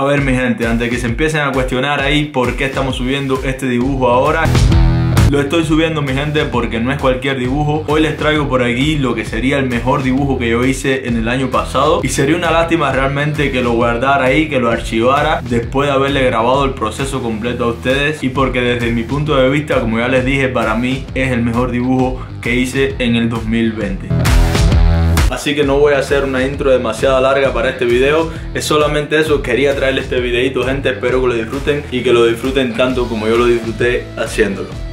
A ver mi gente, antes de que se empiecen a cuestionar ahí por qué estamos subiendo este dibujo ahora, lo estoy subiendo mi gente porque no es cualquier dibujo. Hoy les traigo por aquí lo que sería el mejor dibujo que yo hice en el año pasado. Y sería una lástima realmente que lo guardara ahí, que lo archivara después de haberle grabado el proceso completo a ustedes. Y porque desde mi punto de vista, como ya les dije, para mí es el mejor dibujo que hice en el 2020. Así que no voy a hacer una intro demasiado larga para este video. Es solamente eso, quería traerles este videito gente. Espero que lo disfruten y que lo disfruten tanto como yo lo disfruté haciéndolo.